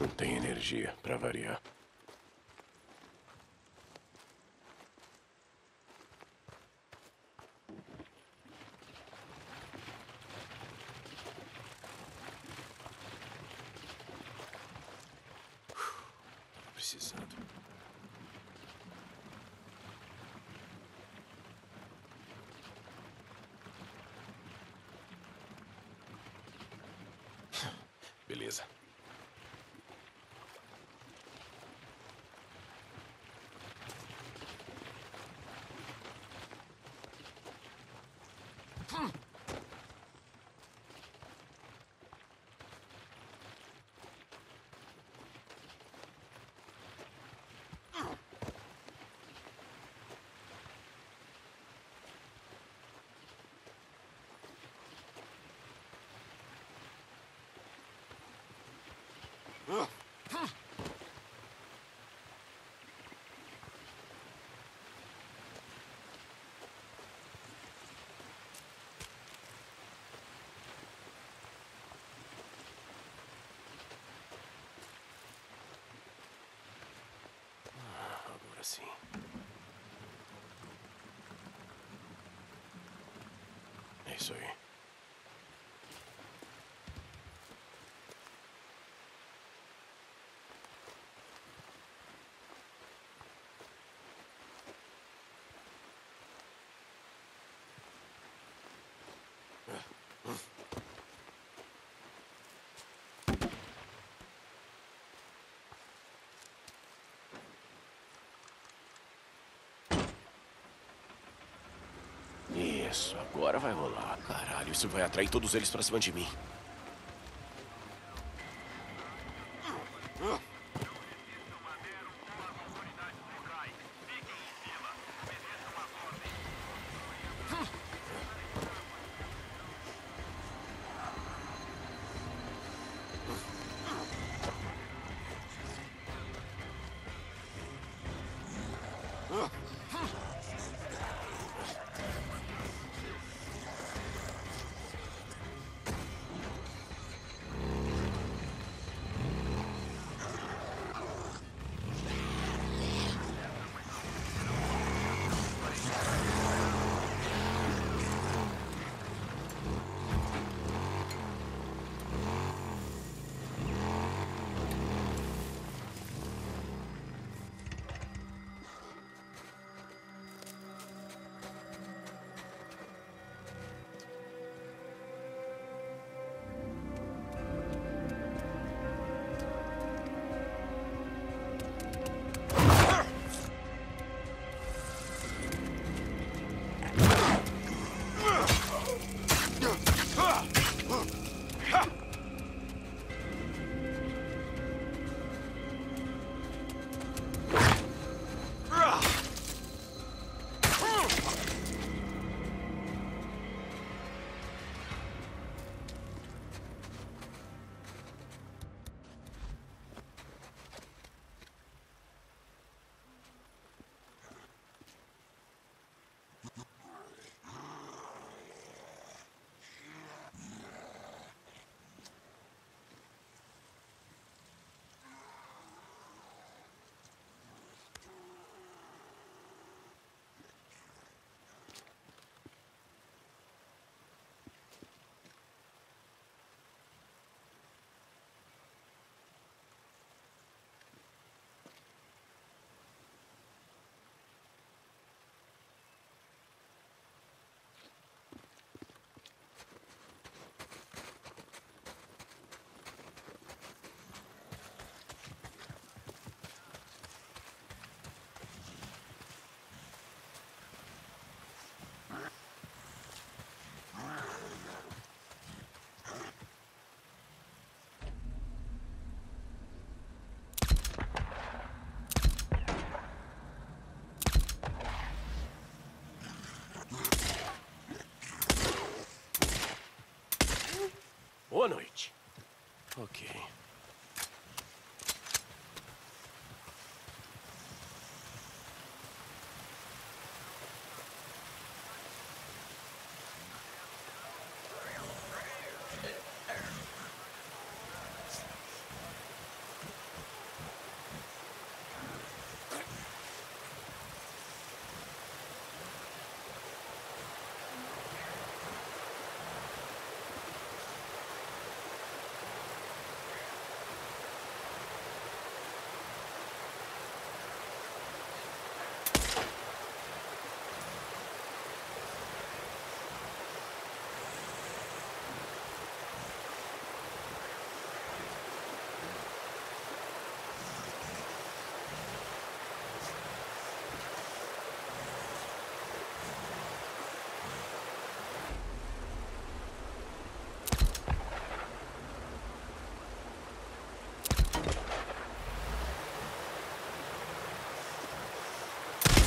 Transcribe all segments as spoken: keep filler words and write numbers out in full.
Não tem energia, pra variar. Precisando. Beleza. Agora sim. É isso aí. Isso, agora vai rolar. Caralho, isso vai atrair todos eles pra cima de mim. Boa noite. Ok.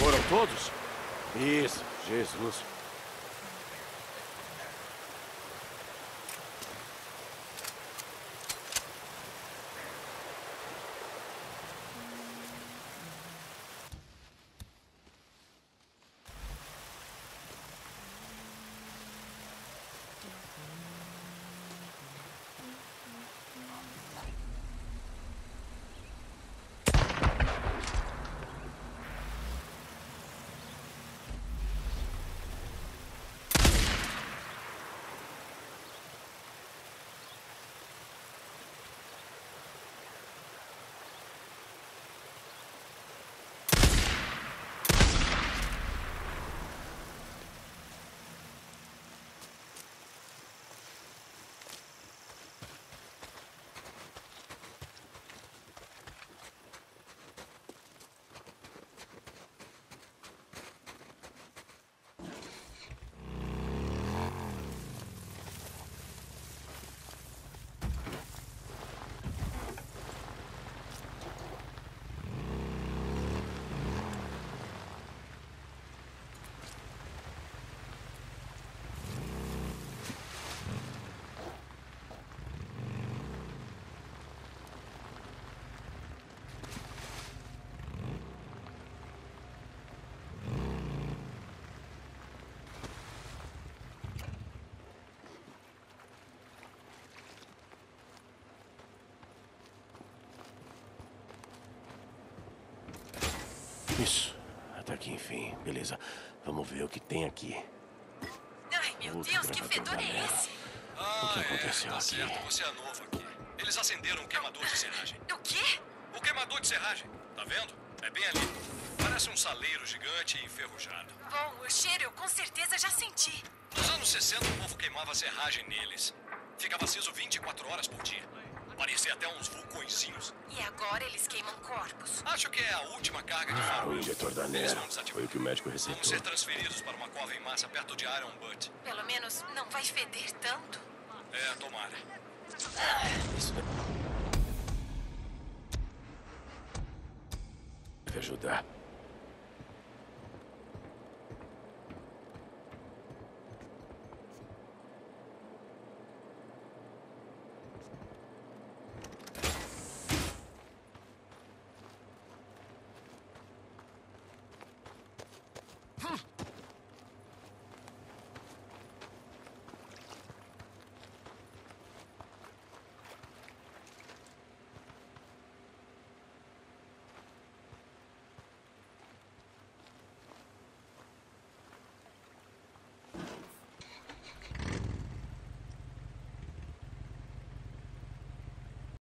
Foram todos? Isso, Jesus. Isso. Até que enfim. Beleza. Vamos ver o que tem aqui. Ai, meu Outro Deus, que gravador fedor da é Nela. esse? Ah, O que aconteceu é, tá aqui? certo, você é novo aqui. Eles acenderam um queimador de serragem. O quê? O queimador de serragem, tá vendo? É bem ali. Parece um saleiro gigante e enferrujado. Bom, o cheiro eu com certeza já senti. Nos anos sessenta, o povo queimava serragem neles. Ficava aceso vinte e quatro horas por dia. Parecia até uns vulcõezinhos. E agora eles queimam corpos. Acho que é a última carga de Ah, farol. o injetor da Eles Nela. vão desativar. Foi o que o médico Vamos receitou. ser transferidos para uma cova em massa perto de Iron Butt. Pelo menos não vai feder tanto. É, tomara. Isso deve ajudar.